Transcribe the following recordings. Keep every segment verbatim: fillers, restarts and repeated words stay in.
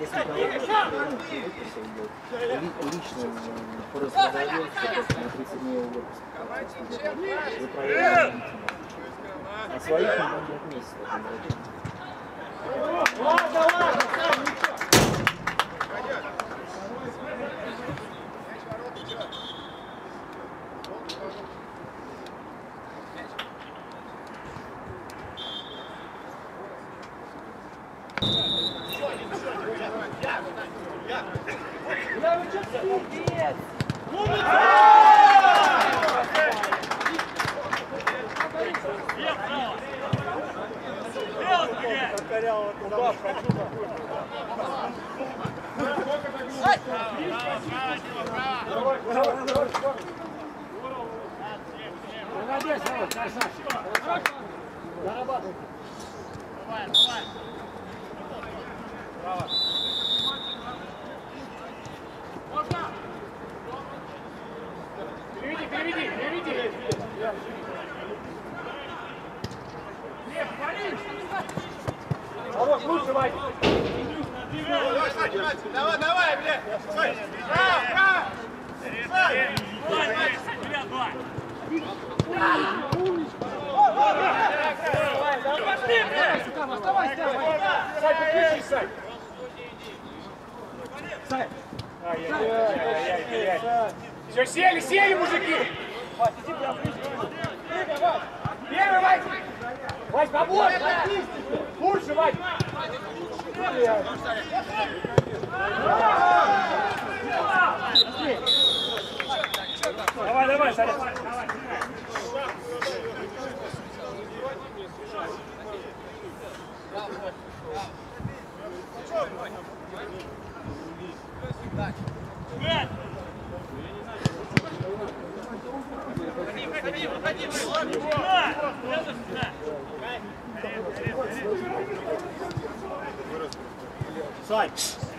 после того, как выписал, лично по разговору на тридцать дней выпуска. Вы проверяете. А своих он будет месяц. Ладно, ладно, Молодец, красавчик. Зарабатывай. Давай, давай. Браво. Можно? Переведи, переведи, переведи. Лев, вали! Хорош, лучше, Вань. Давай, давай, блядь! Право, право! Оставайся, Сань, подключись, Сань. Сань. Все, сели, сели, мужики. Вась, иди прям ближе. Первый, Вась. Вась, побольше. Лучше, Вась. Давай, давай, Саня. Выходи, выходи, выходи. Сань.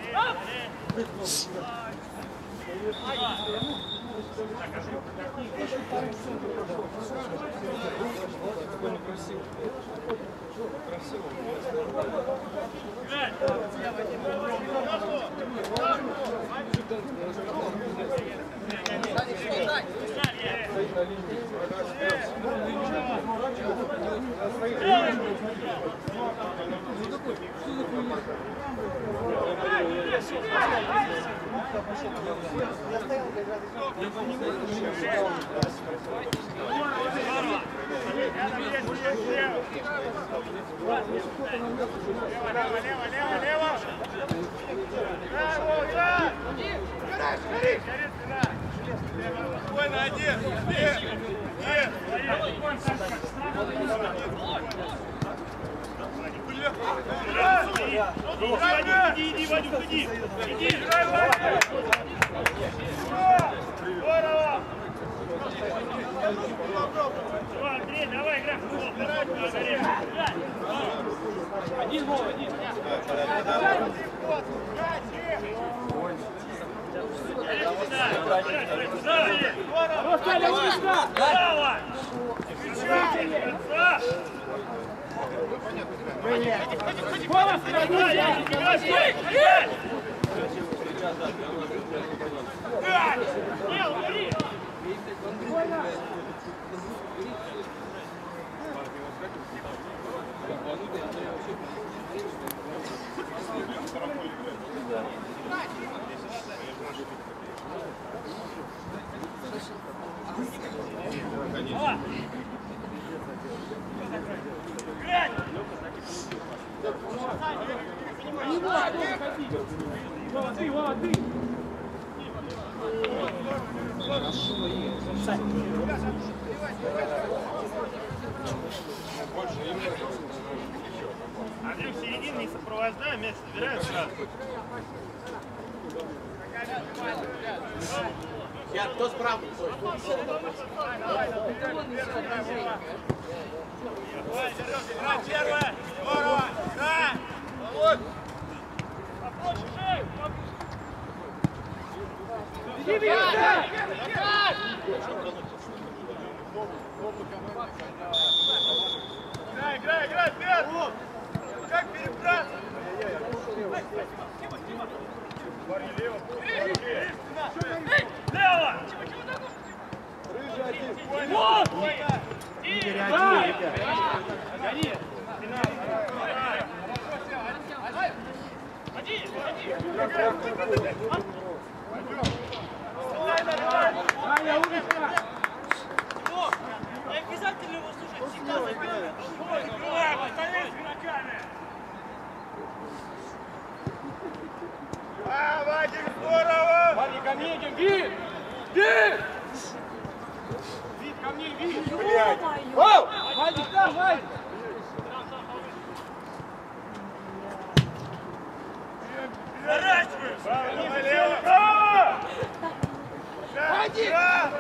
Лево, лево, лево, лево! Браво, игра! Гори, гори! Спокойно, один! Нет! Нет! Иди, иди, Вадюк, иди! Иди, играй, Вадюк! Здорово! Андрей, давай, играй в футбол! Один гол, один! Браво! Молодцы, молодцы! Хорошо, Андрюх, середину не сопровождай, мяч забирают сразу. Я, кто справа? Первая! Здорово! Да! Вот! Попроще шею! Иди, беги! Играй, играй, играй! Вперед! Как перебраться? Аня, умница! Не обязательно его слушать, всегда забирай. Остановись ногами. А, Вадик, здорово! Вадик, ко мне идем, Вит! Вит! Вит, ко мне, Вит! Блядь! Оу! Вадик, да, Вадик! Заращиваешь! Налево! Право! Вадик!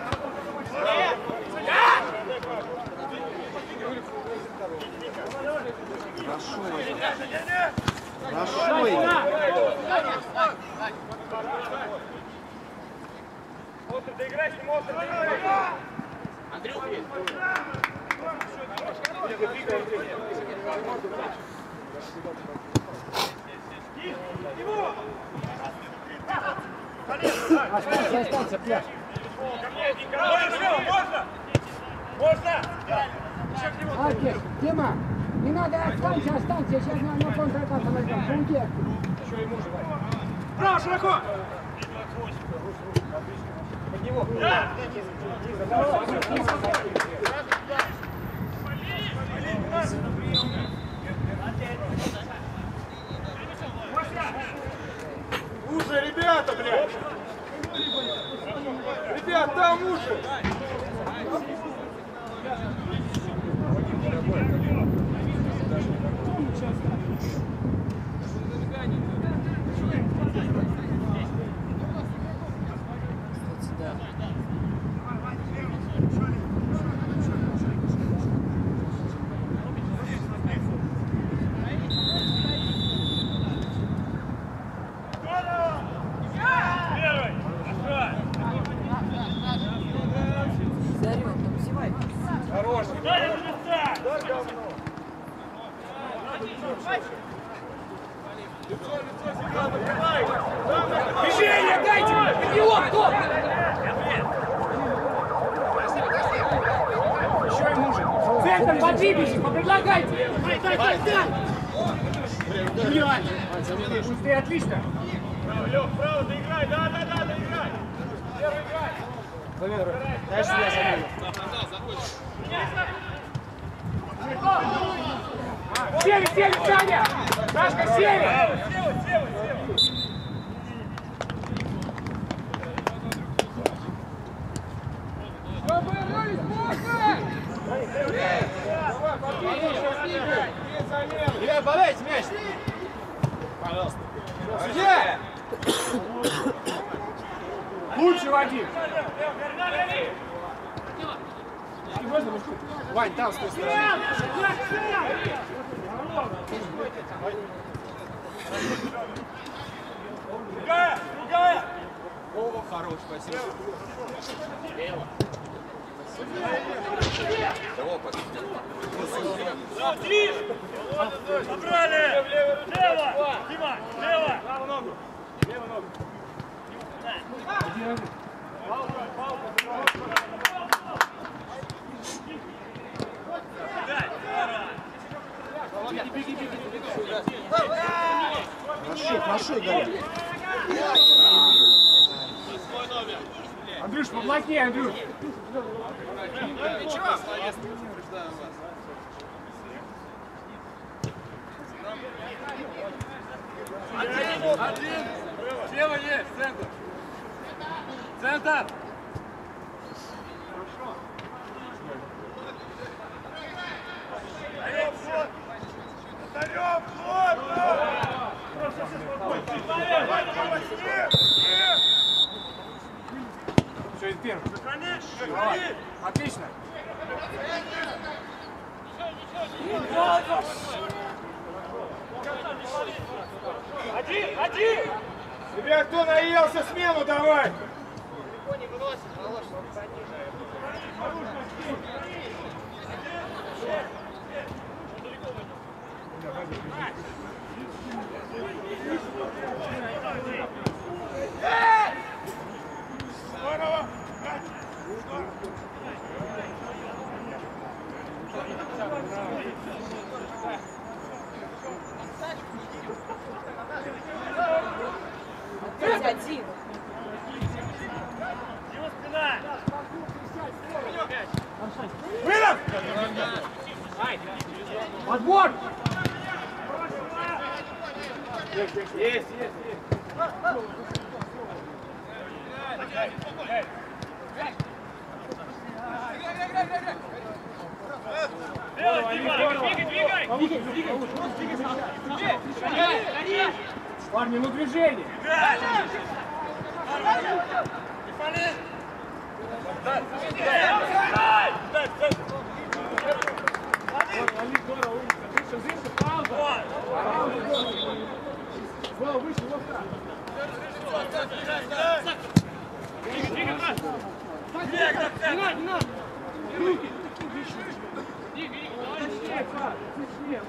Хорошо. Остро доиграй с ним, остро доиграй! Андрюхи! Останься, останься, пляж! Можно? Можно? Арки, Дима, не надо, останься, останься, сейчас на, на контратаку возьмем, уйди. Еще и мужа, Вадик. Право, широко! Под него. Да! Уже, ребята, блядь! Ребят, там уже! Движение дайте! Под него, кто? Еще и мужик. Центр, подвигайся, попредлагайте! Дай, дай, дай, дай! Блядь! Уж ты отлично! Лёх, право, доиграй, да, да, да, доиграй! Первый играй! Дай сюда, Самуил. Сели, сели, Саня! Сашка, сели! Сева, сева, сева! Обыгрались, можно! Ребят, подайте мяч! Пожалуйста. Судья! Лучше, Вадим! Вань, там с той стороны. Другая, другая! О, хорош, спасибо. Собрали! Лево! Дима, лево! Правую ногу! Левую ногу! Хорошо, хорошо, Игорь. Андрюш, поблоки, Андрюш. Один, один. Слева есть, центр. Центр. Дарёв, ход! Дарёв, ход! Все, из первого. Сохрани, сохрани! Отлично. Один, один! Ребят, кто наелся, смену давай. Здорово! Один. Его спина! Выдох! Подбор! Есть, есть, есть, есть. Двигай, двигай, двигай! Парни, ну движение! Во, выше, вот так. Не надо, не надо. Руки. Точнее, Паш, точнее.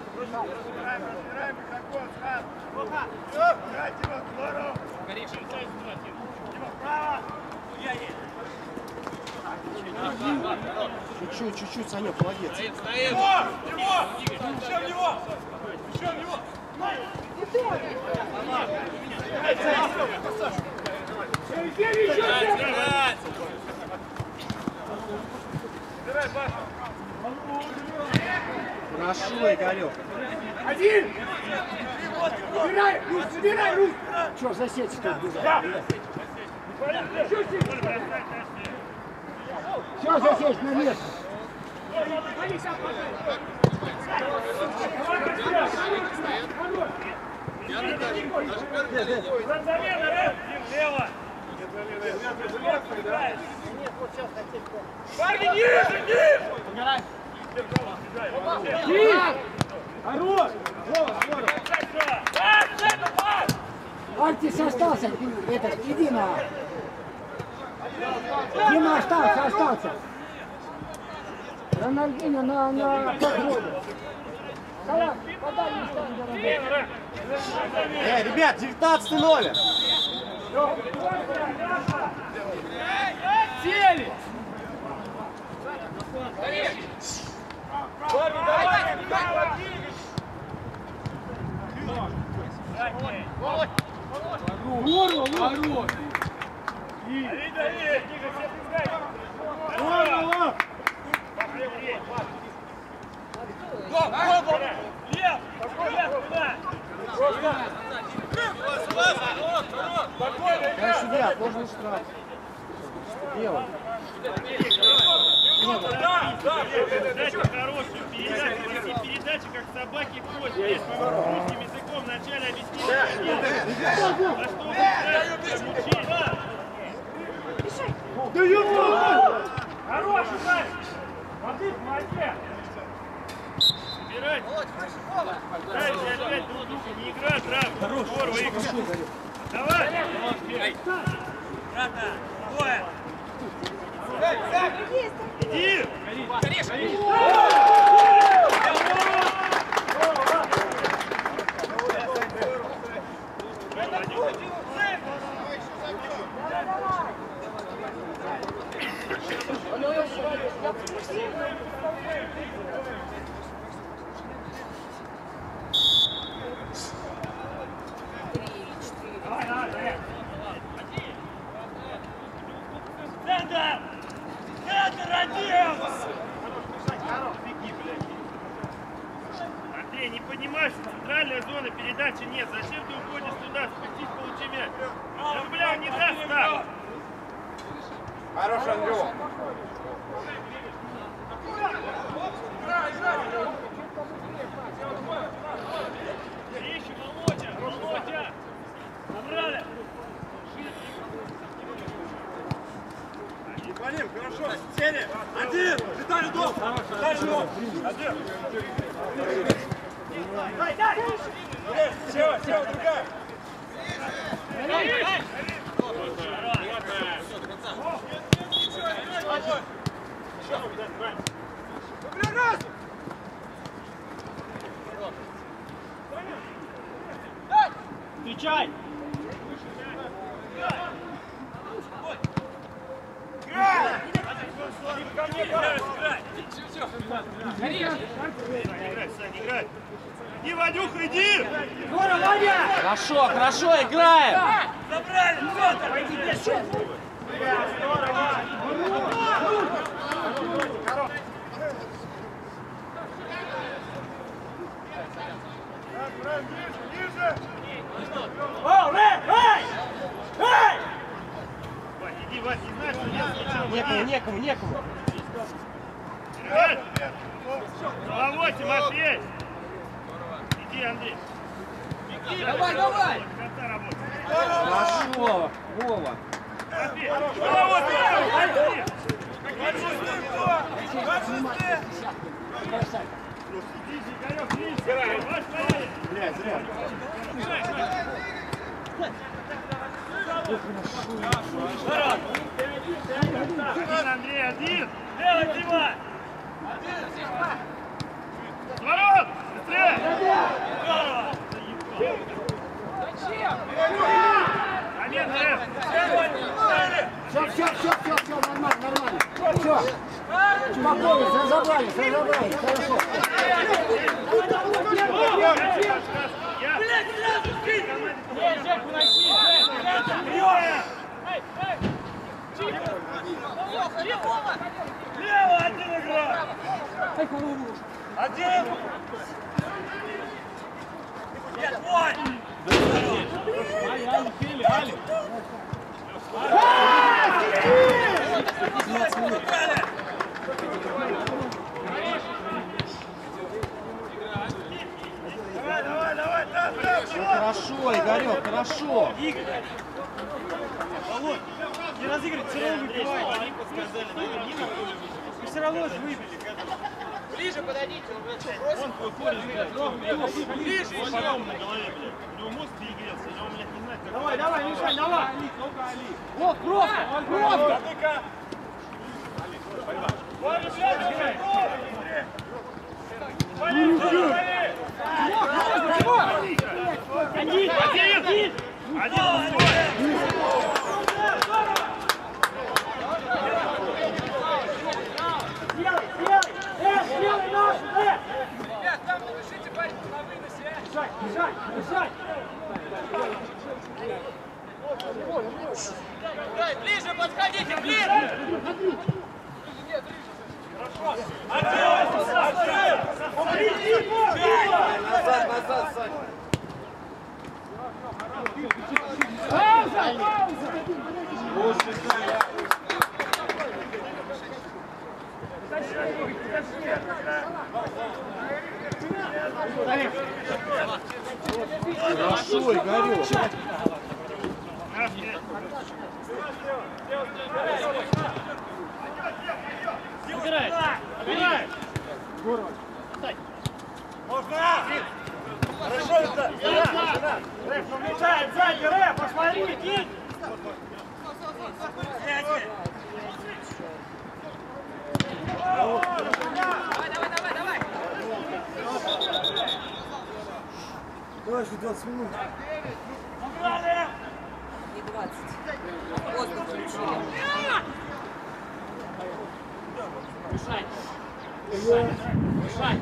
Чуть-чуть, чуть-чуть, Санек, молодец. Его! Его! Еще в него! Еще в него! Хорошо, Игорек. Один! Собирай, Русь, собирай, Русь! Че, засечь тут бежать? Все, засечь на место. Парни, ниже, ниже! Хорош! Вова, скоро! Артис остался, этот, иди на. Дима остался, остался. Рональдинho на, на подводе. Салат, подай не стань, дорогой. Эй, ребят, девятнадцатый номер. Сели! Здорово, хорош! Здорово! Дай судья, ложный штраф. Делай. Передача хорошая, передача, передача как собаки кость. Здесь мы русским языком вначале объяснили. А что вы мучить? Да ёпта! Хороший, Сань! Молодец, молодец! Собирать! Дальше опять друг друга не играть, Раф! Хорош! Здорово, Игорь! Давай! Брата! Двое! Иди! Центр! Центр один! Андрей, не понимаешь, что центральная зона передачи нет. Зачем ты уходишь туда, спустись, получи мяч? Да, бля, не даст так! Хорош, Андрюх. Ищи, Володя! Володя! Набрали! Вадим, хорошо. Сели. Один. Виталий, дом. Виталий, дом. Один. Дай, дай! Сева, Сева, другая. Встречай! Ко мне, играй! Играй, Саня, играй! Иди, Вадюха, иди! Хорошо, хорошо, играем! Забрали! Петр! Вась, иди, Вась, не знаешь, что нет ничего. Некому, некому, некому. Играй! Головой, Тимофей! Иди, Андрей! Давай, давай! Конца работы! Хорошо, Вова. Тимофей! Головой, Тимофей! Иди, Игорек, ближе! Вась, поедет! Зря, зря. Один, Андрей, один! Делай, Дима! Ворот! Быстрее! Момент, Рэп! Все, все, все, все, все, нормально, нормально. Все. Спокойно, разобрались, разобрались. Хорошо. Я! Блядь, сразу скинь! Эй, Жек, уноси! Лево один играй! Один! Нет, твой! Давай, давай, давай, да, да, Хорошо, Игорек, хорошо. Володь, не разыгрывай, все равно выбивай. Они подсказали, наверное, не надо. Вы все равно же выбили. Ближе подойдите, он выходит, блядь. Ближе еще. Потом на голове, блядь. У него мозг перегрелся, и он, блядь, не знает, как... Давай, давай, Мишань, давай. Вот, просто, просто. Вали, блядь, вали, вали. Один! Один! Один! Сделай, сделай. Э, сделай наш, э. Ребят, там напишите парень на выносе. Бежать, бежать, бежать. Дай, ближе подходите, ближе. Один, один. Назад, назад, Саня. Пауза, пауза. Хорошо, Игорек. Убирай! Убирай! Можно! Хорошо, это! Рэп, повлечает сзади, Рэп, посмотри, кинь! Давай, давай, давай, давай! Давай еще двадцать минут. Не двадцать. Поздно включили. Мишань! Мишань! Мишань!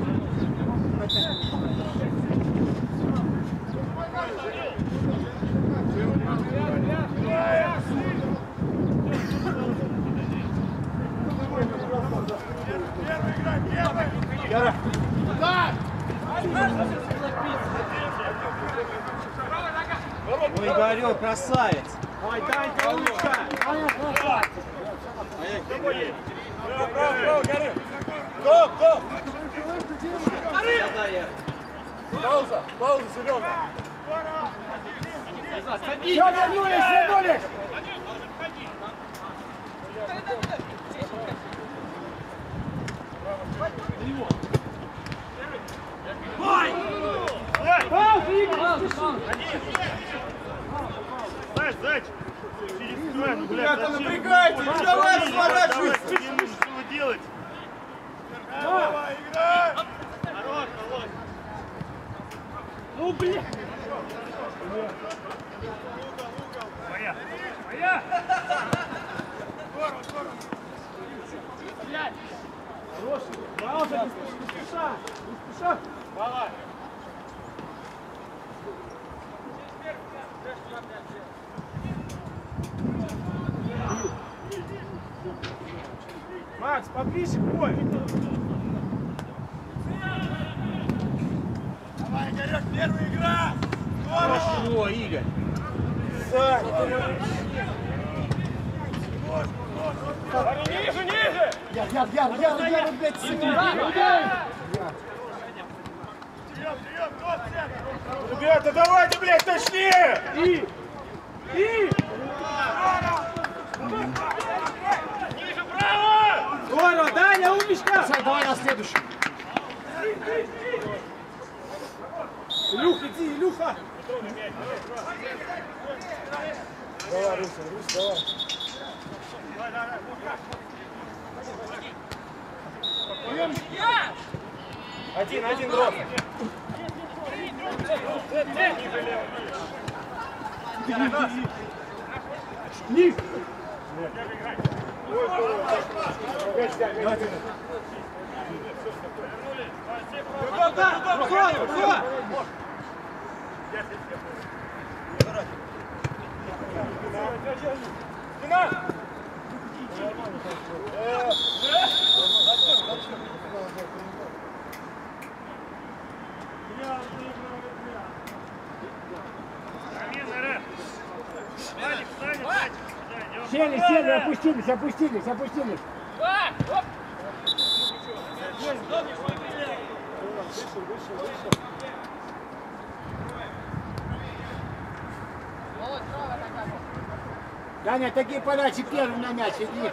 Яра. Ой, Игорек, красавец. Ой, дай, Галочка. Право, право, право, горы! Стоп, стоп! Пауза, пауза, Серега! Все, вернулись, вернулись. Пауза, Игорь, Зайч, зайч! Через край, ну, блядь, Ребята, зачем? напрягайтесь, Вот, давай, давай, сворачивайся. давай, давай, что вы делаете? Давай, играй! Хорош, Володь! Ну, блин. Моя! Моя! Поближе, бой. Давай, Игорек, первая игра! Хорошо, Игорь. Ниже, ниже! Я, я, я, я, я, блядь, Ребята, давайте, блядь, точнее! И! И! Ниже, право! Здорово, Даня, умничка! Сань, давай на следующий. Илюх, иди, Илюха! Давай, Руся, Русь, давай. Один, один, дрот. Низ. Сели, сели, опустились, опустились, опустились. Даня, такие подачи первым на мяч, иди.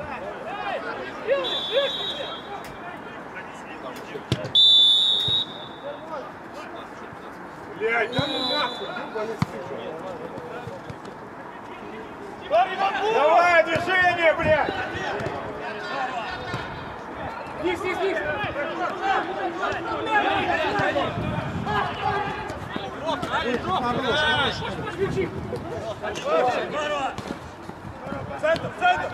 Блядь, да ну нахуй! Давай, движение, блядь! Низ, низ, низ! Центр, центр!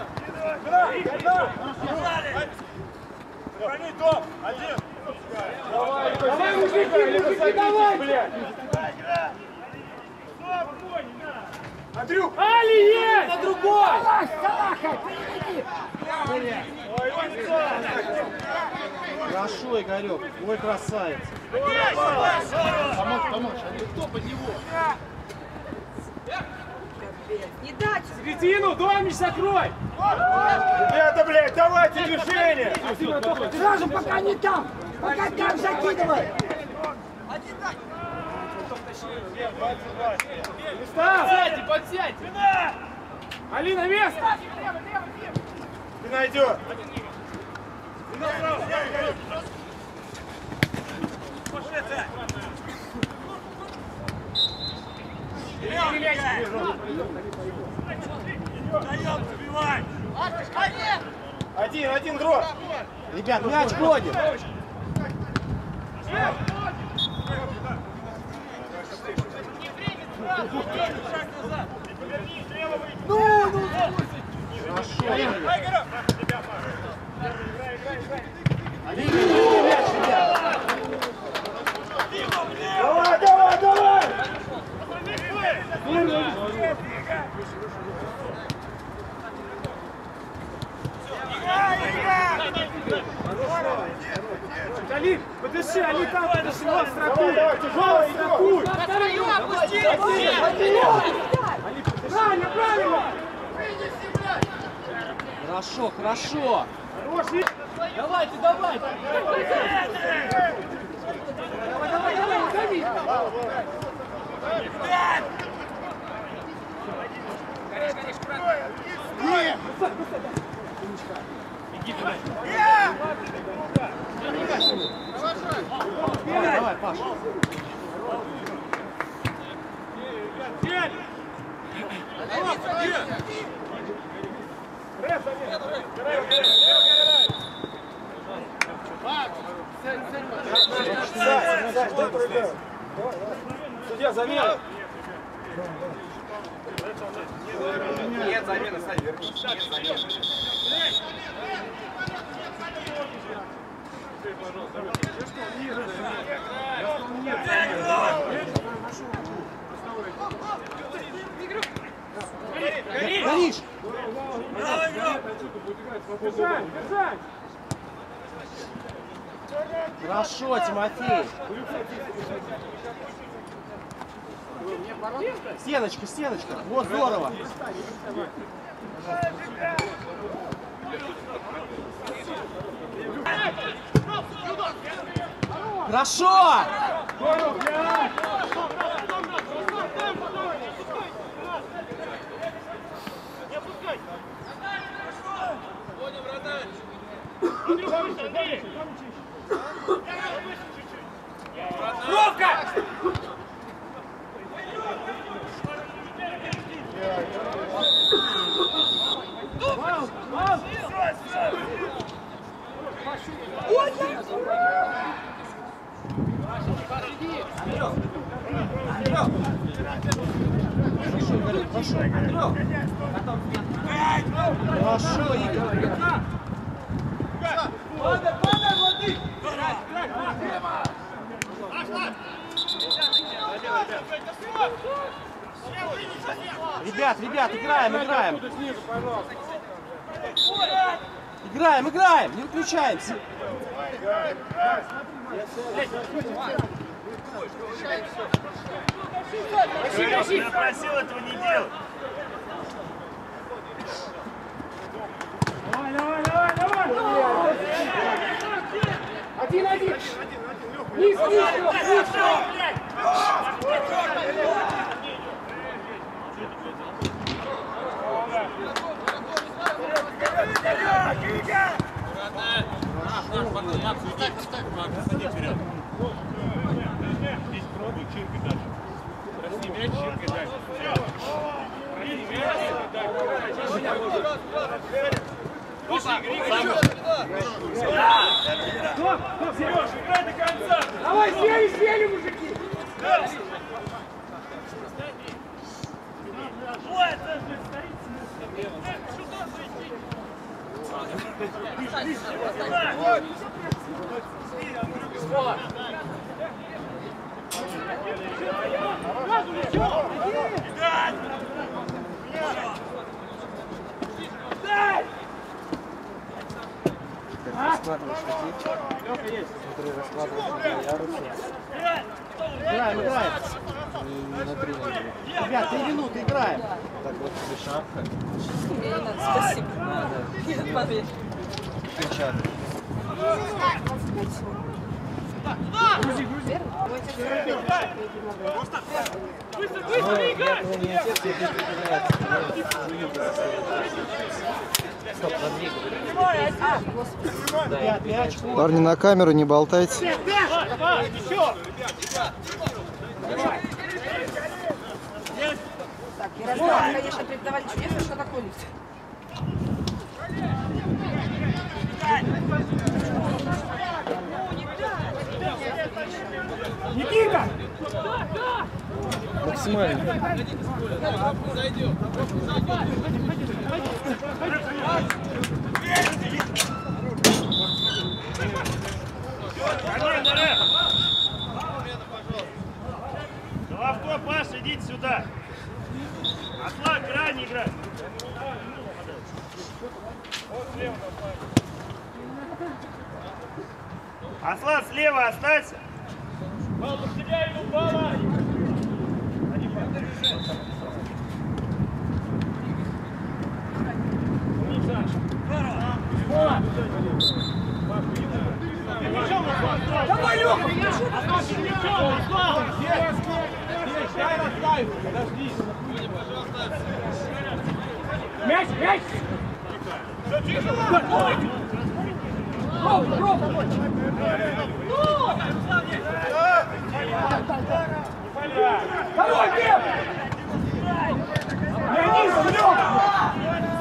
Сохрани топ! Один! Давай, Давай, мужики, мужики, давай! блядь! Андрюх! Али есть! На другой! Салах, Салаха, перейди. Хорошо, Игорек. Ой, красавец. Помочь, помочь. Кто под него? Не дать! Середину, домик закрой! Ребята, блядь, давайте движение! Сразу пока не там, пока там закидывай. Места! Подсядьте, подсядьте! Алина, место! Ты найдешь! Один, один дрот! Ребят, мяч ходит. Ну, ну, Хорошо, Игорь. Давай, давай, давай! Али, подыши, Али там, подыши, вот страхуй! Давай, тяжело Страхуй! идет! Правильно, правильно! Хорошо, хорошо. Давайте, давайте! Давай, давай, давай, уходи! нет. Давай, Паш. Судья, замена! Нет замены, Сань, вернись. Нет замены. Горишь. Держать, держать! Хорошо, Тимофей. Стеночка, стеночка. Вот, здорово. Хорошо! Не опускай! Вводим вратарь! Андрей, выше, Андрей! Бровка! Вау, вау! Хорошо, Игорь. Ребят, ребят, играем, играем. Играем, играем, не выключаемся. Я просил этого не делать. Давай, давай, давай, давай! Один, один! Низ, низ, низ! Здесь пробуй, чиркай дальше. Прости, мяч, чиркай дальше. Прости, мяч, чиркай дальше. Слушай, Игорь, Стоп, стоп, Сереж, играй до конца! давай, сели, сели, мужики! Ой, это же стоит. Сюда зайти. Раскладываешь такие, которые раскладываются на ярусе. Играем, играем. Не, не на три ноги. Ребят, три минуты играем. Так вот тебе шапка. Мне не надо, спасибо. Нет, поверь. Перчатки. Быстро, Я играй! твой не отец, я буду играть. Стоп, подвигай. Ребят, мяч. Парни, на камеру не болтайте. Давай, еще! Так, Ярослав, конечно, преподаватель чудесно, что такое лифт. Никита! Максимально. Головко, Паша, идите сюда. Аслан, крайне играй. Аслан, слева останься. Павел, потеряй ему, Павла. Давай, Лёха! Мяч, мяч! Пробуй, пробуй! Второй, Глеб! Леонид, Лёха!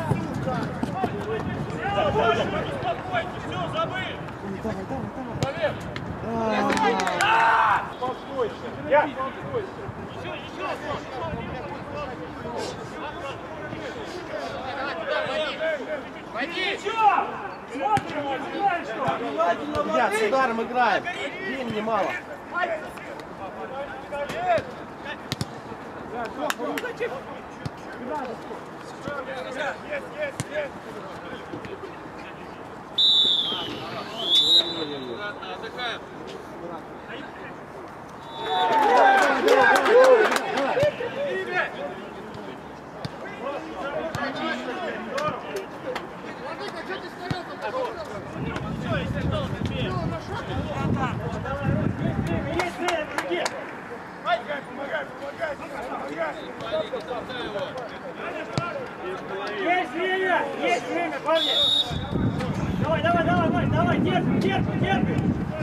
Все, забыл. Я! Еще, еще. Ничего! Смотрим, не знаешь что! Ребят, с ударом играем. Времени мало. Есть время! Есть время, парни! Давай, давай, давай, давай, давай, терпи, терпи, терпи!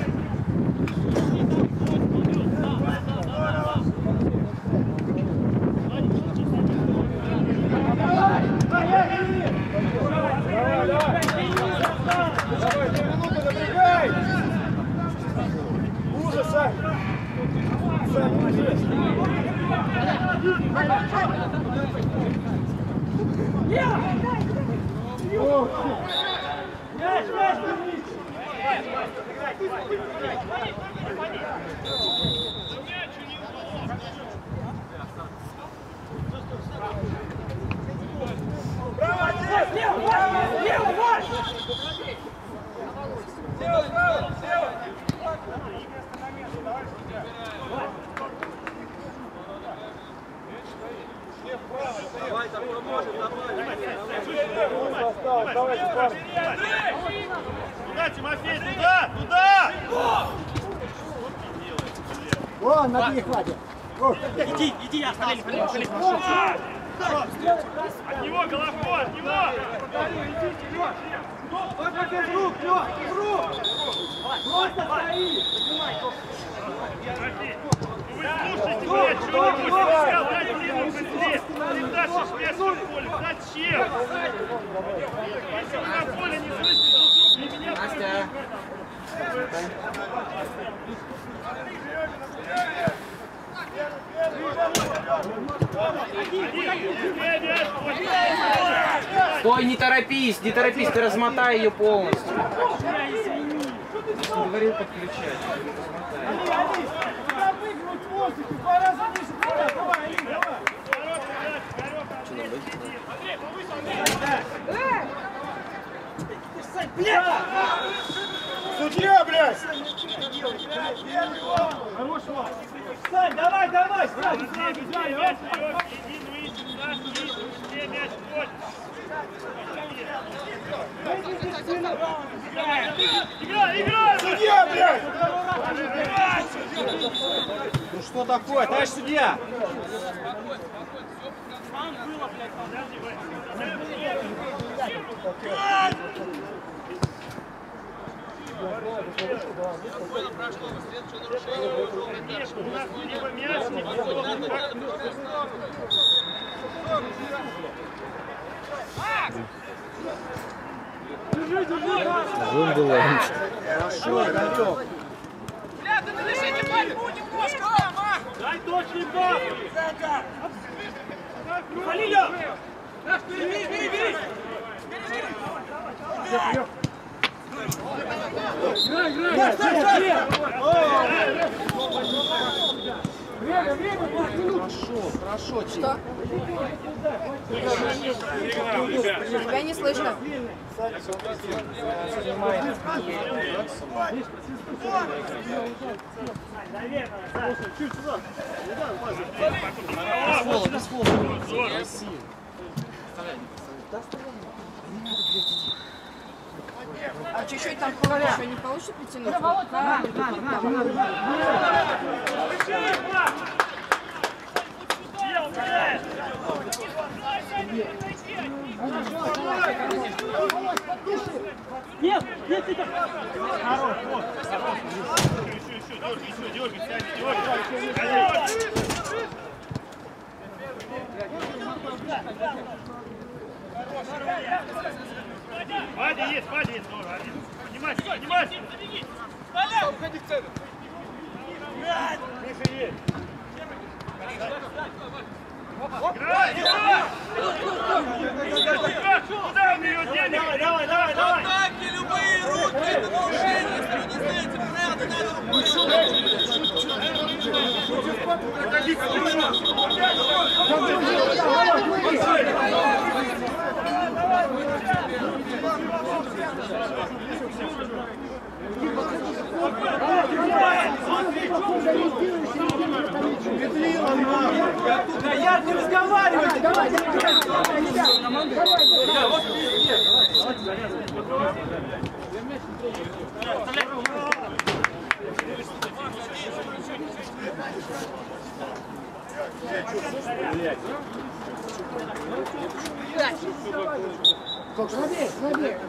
Туда, Тимофей, туда, туда! Вон, на две хватит. Иди, иди, я оставили, оставили, От него головку, от него! Просто стои! Вы слушайте меня, что-нибудь сказал, дайте мне ему быстрее! Ты дашь шведское поле, зачем? Если вы на поле не слышите друг друга, и меня... Настя! Стой, не торопись, не торопись, ты размотай ее полностью. Я говорил подключать. Судья, блядь! Сань, давай, давай, Сань! Где мяч, иди, ну ищи, Саш, ищи, где мяч, вот! Играй, играй! Судья, блядь! Ну что такое, товарищ судья? У нас либо мяч, либо футбол. Зомбиланд. Хорошо, Игорек. Бля, ты навешайте пальму немножко, Ама! Дай точный пас! Халиля! Бери, бери, бери! Играй, играй! Время, время, пять минут! Хорошо, хорошо. Что? Тебя не слышно. А чуть-чуть там еще не получится притянуть? Да, Нет, нет, нет. Хорош, вот. Еще, еще, дергай, еще, дергай, Саня, дергай. Вадя есть, Вадя есть, здорово, один. Поднимайся, поднимайся. Толя! Уходи в центр. Миша есть. Играй, играй! Куда он ее денег? Давай, давай, давай, давай. Атаки, любые руки, это нарушение, если вы не знаете правила, надо Да я не разговариваю! Давай, давай, давай, давай, Вот пиздец! слабее, слабее.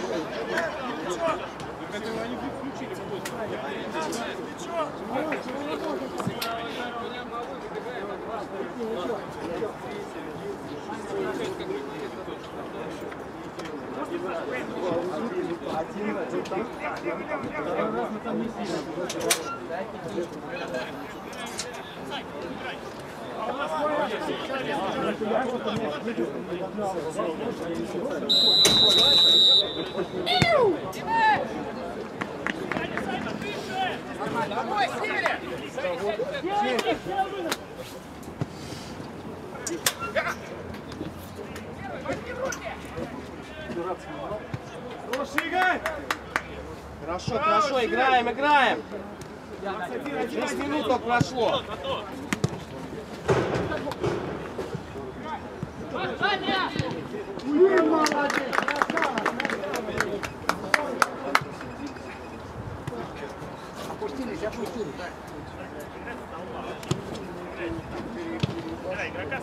Хорошо, хорошо, играем, играем. шесть минут только прошло. Молодец, красава. Опустились, опустились. Да, игрока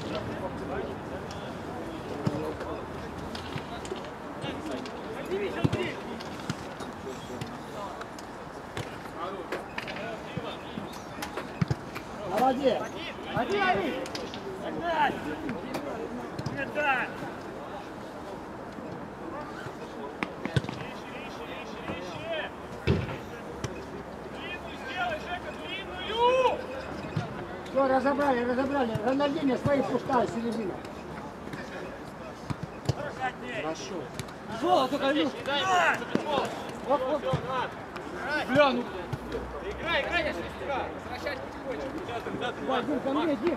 Молодец. Один, один! Догнать! Не дай! Рище, рище, рище, рище! Длинную сделай, Жека, длинную! Все, разобрали, разобрали. Рональдинho свои пустая середина. Хорошо. Тяжело, только Илюш. Вот, вот. Бля, ну. Играй, играй, я шестика. Возвращать потихонечку. Давай, Дим, ко мне, Дим.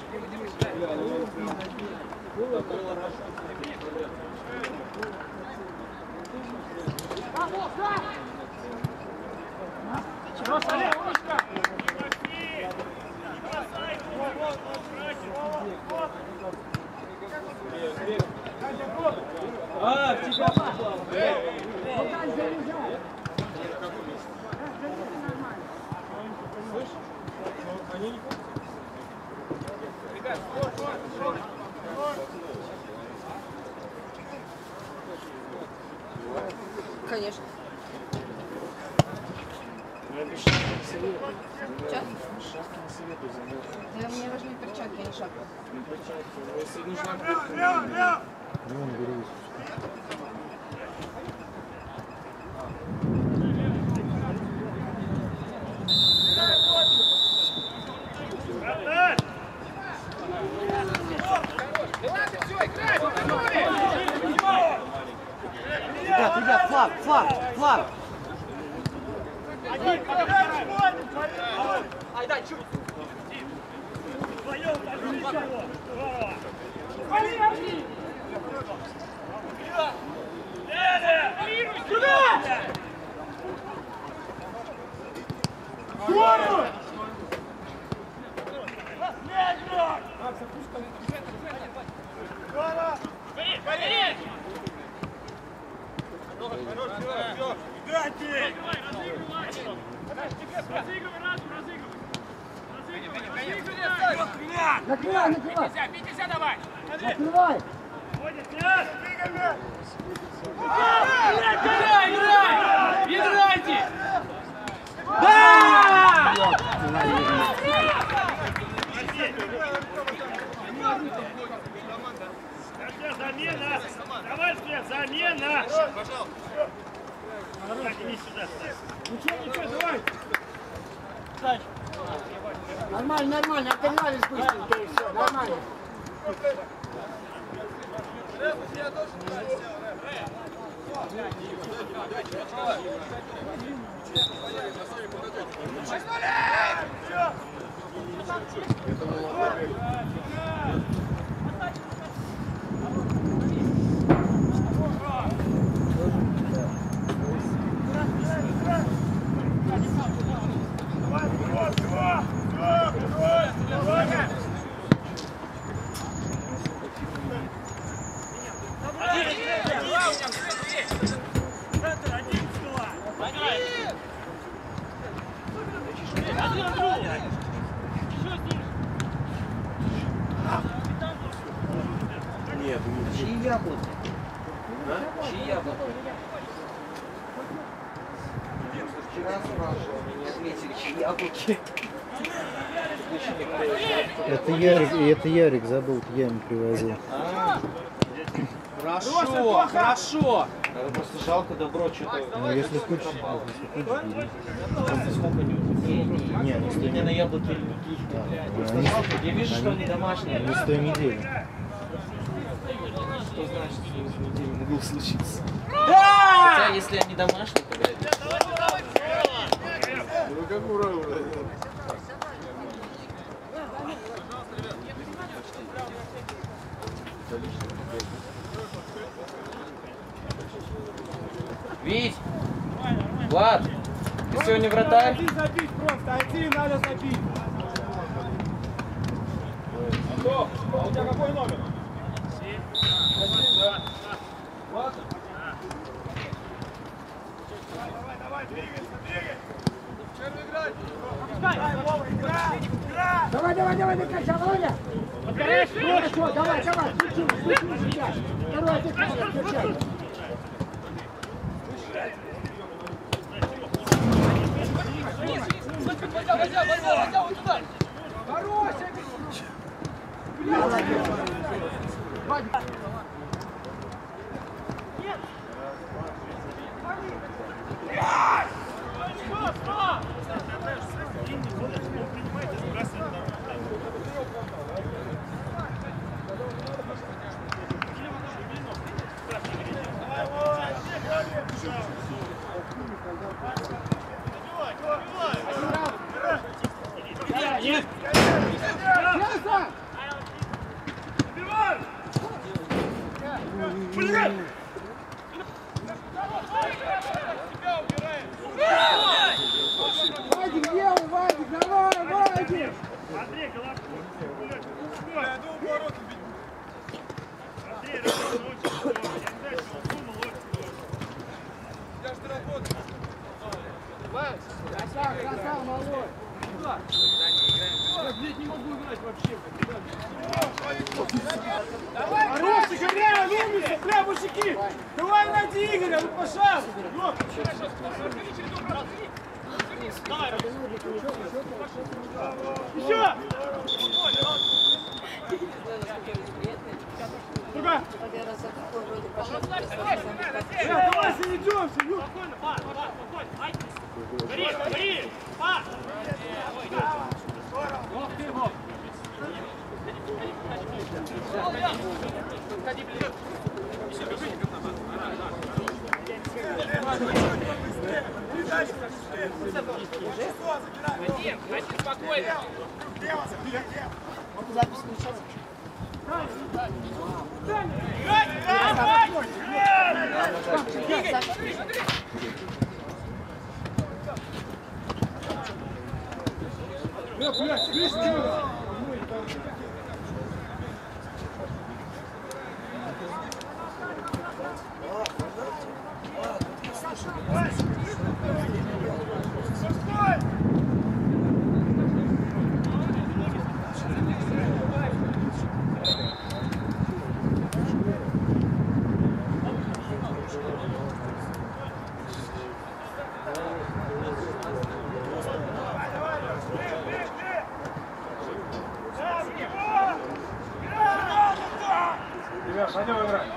Чего, Саня, умничка! Бросай, вот, вот, вот, вот, вот. А, в тебя попал. Подай, заряжай. Конечно. Сейчас? Да, мне важны перчатки, а не шапка. Вратарь! Ребят, ребят, флаг, флаг, флаг. Один, подбирай, Ай, дай, чуть. вдвоем держись его! Здорово! Леля! Сюда! Здорово! Здорово! Гори, гори! Играйте! Разыгрывай, разум, разыгрывай! Разыгрывай! Накрывай, накрывай. Витязя давай! Накрывай. Ходит, мяч! Играй, играй! Играйте! Да! Замена! Давай, Свет, замена! Так, иди сюда, Ничего, ничего, давай! Нормально, нормально. Отыгрались быстренько и все. Нормально. Чьи яблоки? А? Чьи яблоки? Вчера спрашивал, мне не ответили, чьи яблоки. Это Ярик, и это Ярик забыл, я ему привозил. А, Хорошо, хорошо. это просто жалко добро, что-то. Ну, если хочешь, если хочешь, бери. Просто сколько не Не, не, Не, они у меня на яблоки других. Они, Я вижу, что они домашние. они с той недели. Что значит, что с неделю могло случиться? Да! Хотя, если они домашние, тогда это... Ну как ура, ура. Вить! Влад! Ты сегодня вратарь? Один забить просто, один надо забить. Кто? А у тебя какой номер? Ладно. Давай, давай, двигайся, двигайся. Черный играть. Давай, давай, давай, до конца, Володя! Хорошо, давай, давай, включи, включи себя. Второй отдыхай, включай. Вадик, где он, Вадик? Давай, Вадик! Андрей, Головко. Я думал, ворота бить. Андрей, Роман, очень здорово. Я не знаю, что он думал, очень здорово. Я же работаю. Красава, красава, малой! Блядь, не могу играть вообще. Хороший, играй, умница, бля, мужики! Давай найди Игоря, ну пожалуйста! Давай, еще! Куда? Давай, заведемся! Спокойно, па, па, спокойно! Гори, гори! Па! Ох ты, ох! Один, один, спокойно. Запись включать. Бля, бля, слышь, что? Пойдем играть.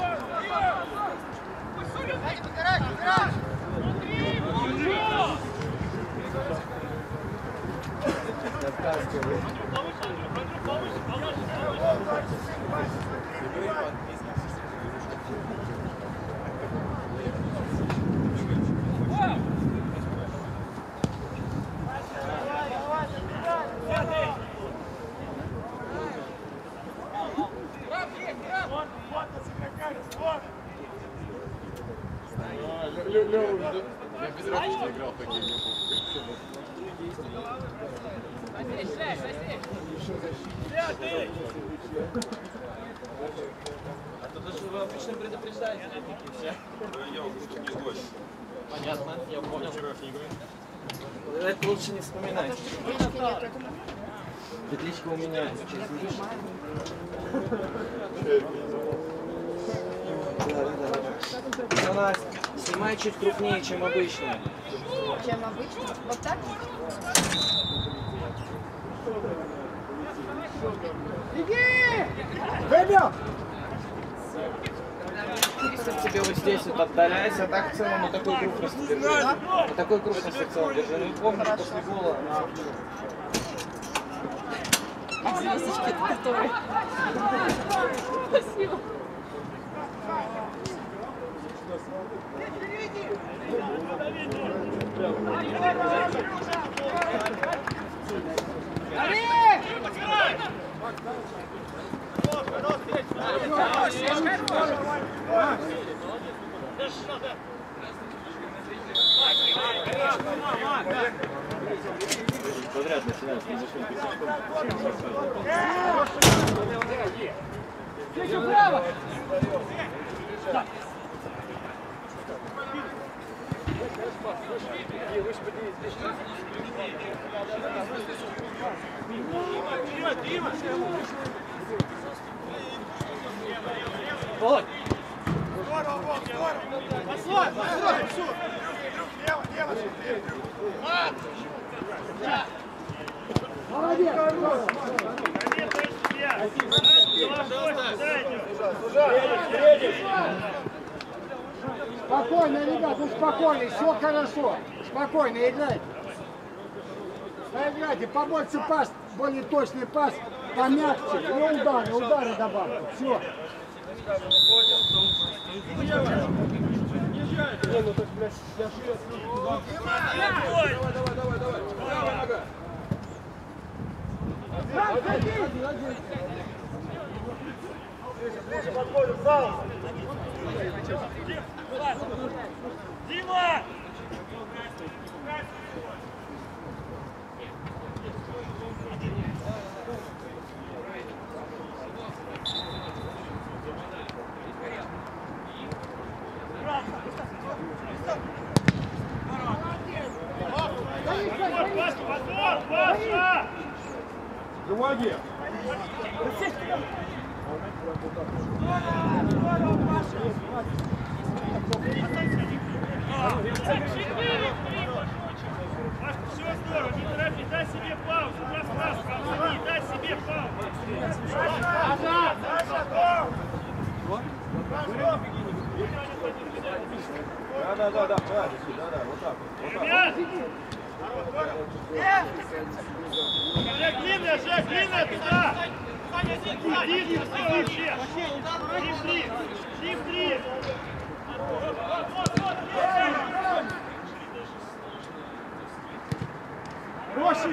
Я без разницы играл в такие. А то даже вы обычно предупреждаете. Я уже тут не гость. Понятно, я понял. Вчерашний игры. Это лучше не вспоминать. Петлички нет этого. Петличка у меня. Она снимает чуть крупнее, чем обычно. Чем обычно? Вот так? Иди! Выбил! Тебе вот здесь вот отдаляйся, а так в целом на такой крупности держи. На такой крупности в целом держи. Ну помнишь, после гола она... Звездочки готовы. Спасибо. Подряд начинают с небольшим Право! Володь! Здорово, Володь, здорово! Послать, послать, все! Лево, лево, лево! Молодец! Спокойно, ребят, ну спокойно, все хорошо. Спокойно играйте. Поиграйте, побольше пас, более точный пас, помягче, и удары, удары добавьте. Все. Дима! Помоги! Все здорово, не торопи, дай себе паузу, пространство, обсуди, дай себе паузу. Да, да, да, да, правильно, да, да, вот так вот. Ребят! Жек, длинная, Жек, длинная туда! Иди, все вообще! Шли, шли, шли! Рощи!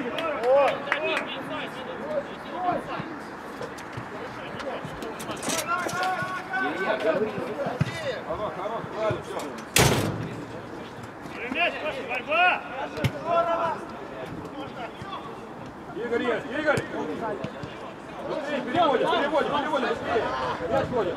Хорош, хорош, правильно, все. Мяч, Паша, борьба! Игорь есть, Игорь! Быстрее, переводим, переводим, переводим, быстрее! Мяч ходит!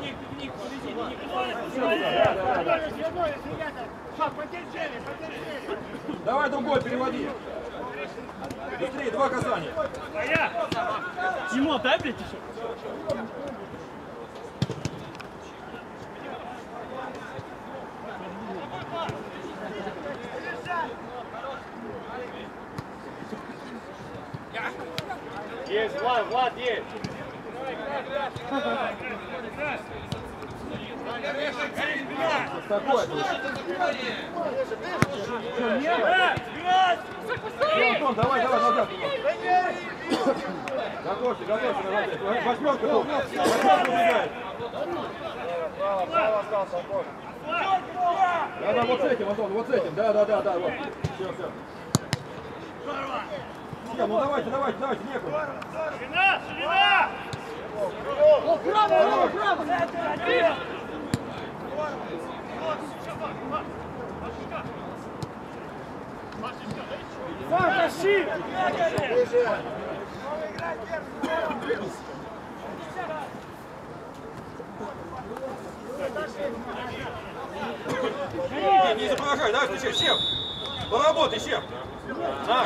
Давай другой, переводи! Быстрее, два касания! Твоя! Ему дай, блядь, еще! Есть, Влад, Влад, есть! Такой! Антон, давай, давай, назад! Готовься, готовься, назад! Восьмерка тут! Восьмерка убегает! Право, право остался, Антон! Да, да, вот с этим, Антон, вот с этим, да, да, да, да, вот. Все, все. Все, ну давайте, давайте, давайте, некуда. Ширина, ширина! О, право, право, право! Сам тащи! Не, не запомогай, давай, включай, Сев! Поработай, Сев! Наш!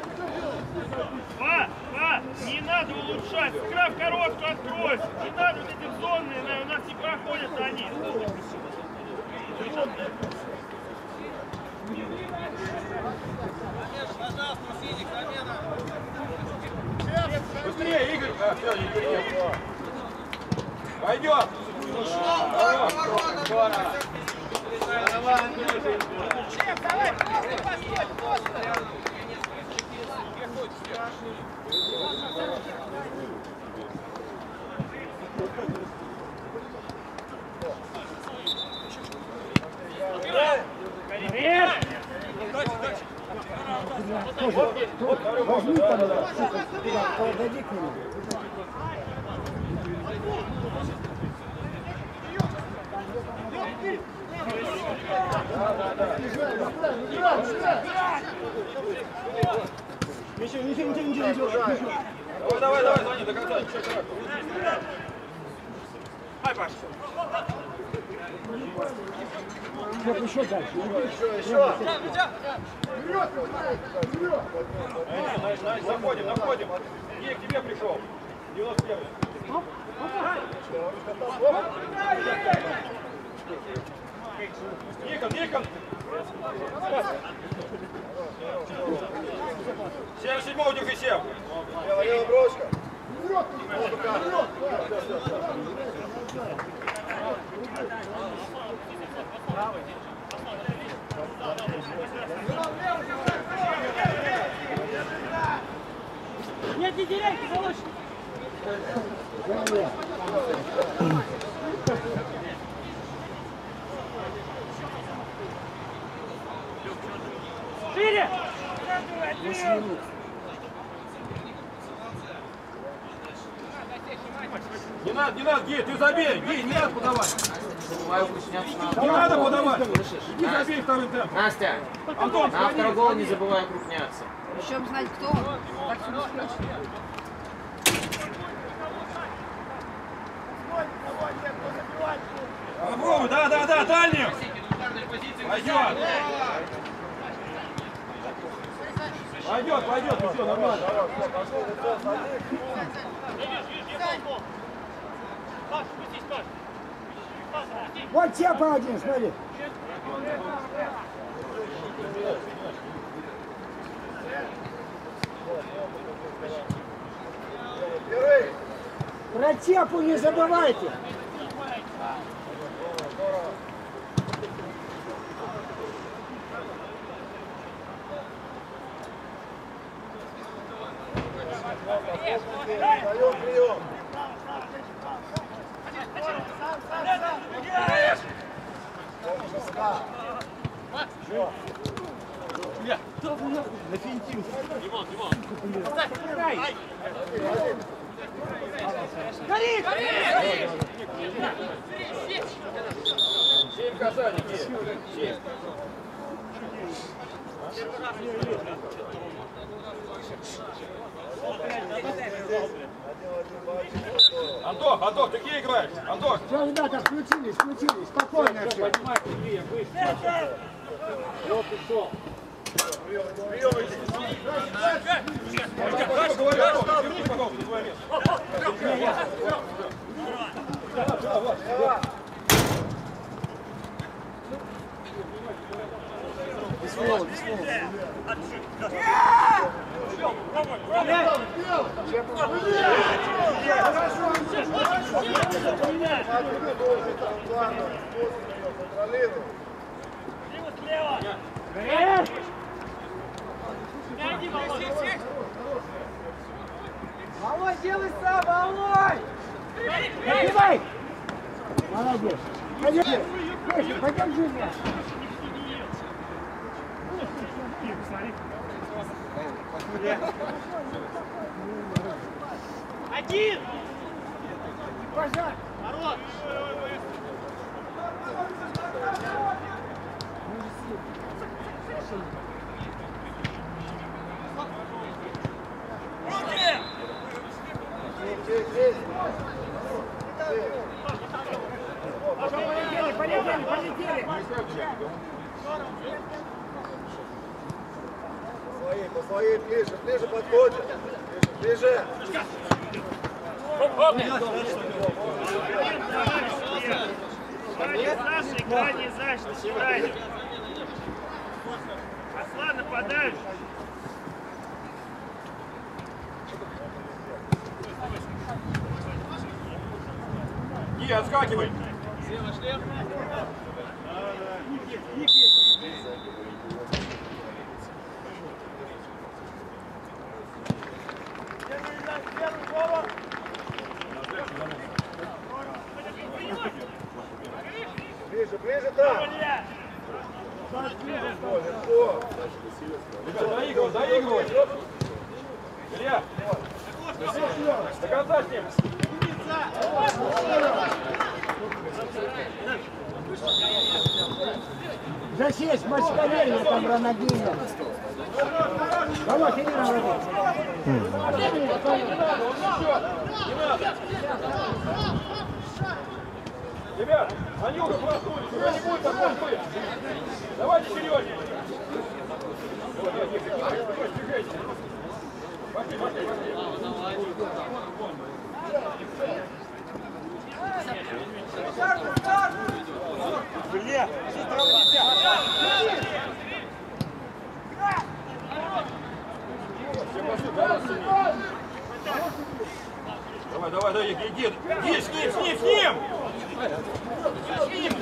Па, па, не надо улучшать, скрав короткую откройся, не надо вот эти зонные, у нас не проходят они. Быстрее, Игорь! А, все, не перейдем. Пойдет! Давай, постой, постой, постой! Возьми там, подойди к нему. Ничего, ничего, ничего, ничего, ничего. Давай, давай, звони до конца. Ай, Паш. Нет, еще дальше. Еще, еще. Вперед, вперед. Находим, находим. Я к тебе пришел. девяносто первый. Никон, Никон. семьдесят седьмой дюк и семь. Лево, лево, броска. Вперед, вперед. Нет, не теряйте, Володь! Шире! Не надо, не надо, Гей, ты забей, Гей, не надо подавать. Не надо подавать. Иди забей вторым темпом. Настя, Антон, на второй гол не забывай укрупняться. Еще бы знать, кто он. Так все беспечно. Попробуй, да, да, да, дальнюю. Пойдет. Пойдет, пойдет, ну все, нормально. Вот Чепа один, смотри. Про Чепу не забывайте. Даем прием. Гори! Гори! Семь касаний, семь. Антох, Антох, ты где играешь? Антох! Все, ребята, включились, включились. Спокойно все. Вот и что. Прием иди. Что говорю, Антох, верни, пожалуйста, на свое место. Без фола, без фола. Володь, делай сам, Володь! Давай! Молодец. Пойдем, пойдем, Жюля. Один! Пожар! Народ! Руки! Полетели, полетели, полетели! По своей, по своей, ближе, ближе подходит. Ближе, ближе. Саша, крайний защитник, крайний. Аслан, нападающий. Ги, отскакивай. Ближе, ближе там. Ребят, доигрывай, доигрывай. Илья, до конца с ним. Засесть, Москалея там Ронадинho. Давай, иди на воду. Ребят, Анюха, пластуй, тебя не будет такой быть. Давайте серьезнее. Пошли, пошли, пошли. Бля, все травы нельзя. Давай, давай, давай, иди, иди, иди, с ним, с ним, с ним! С ним!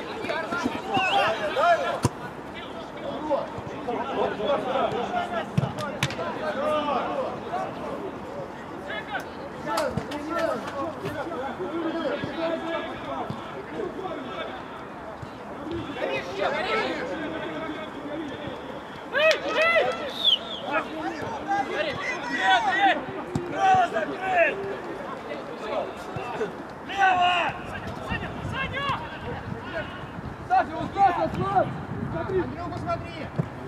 Право закрыть! Лево! Саша, устроься, Слав! Смотри, Андрюха, смотри!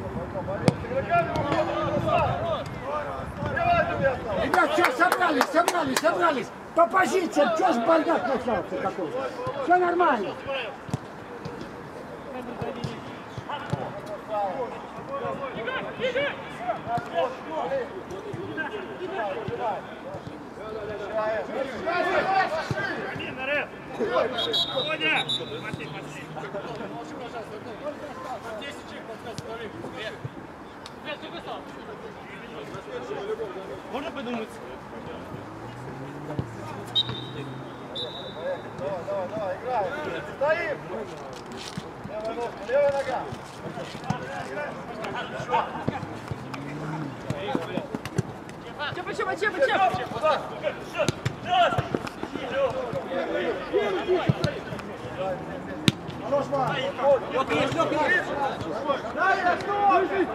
Ребят, все, собрались, собрались, собрались! По позициям, что ж бардак начался такой? Все нормально! Алина, Рэп! Водя! Пошли, пошли! Можно подумать? Давай, давай, давай, играем. Стоим. Левая ножка, левая нога. Чепа, чепа, чепа, чепа! Хорош, Ван! Вот есть, вот есть! Дай, я стой!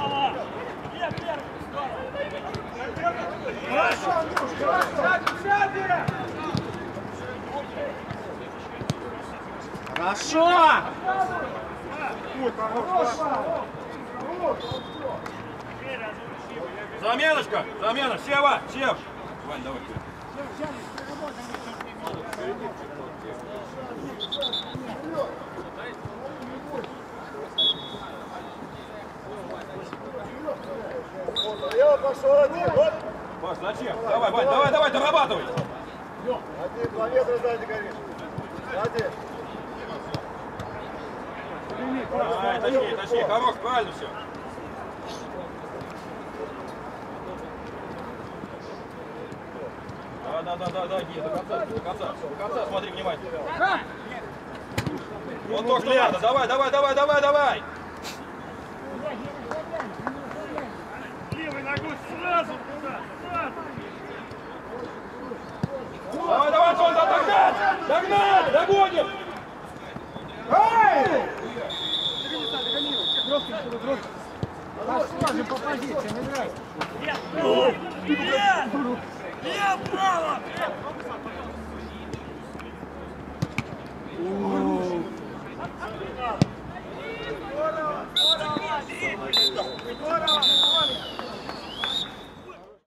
Хорошо, Андрюш, Хорошо! Заменочка, замена, Сева, Сев. Вань, давай. Я пошел один. Вот. Паш, зачем? Давай, Вань, давай, давай, дорабатывай. Один, два метра сзади горишь. Один. Ай, точнее, точнее, хорош, правильно все. Да, да, да, да, да, Гия, до конца, до конца, до конца, смотри внимательно. Вот то, что надо, давай, давай, давай, давай, давай. Левой ногой сразу туда! Сразу! Давай, давай, Антон, догнать! Догнать! Догоним! Посложим по позициям, играй! Лев! Лев! Лев, право!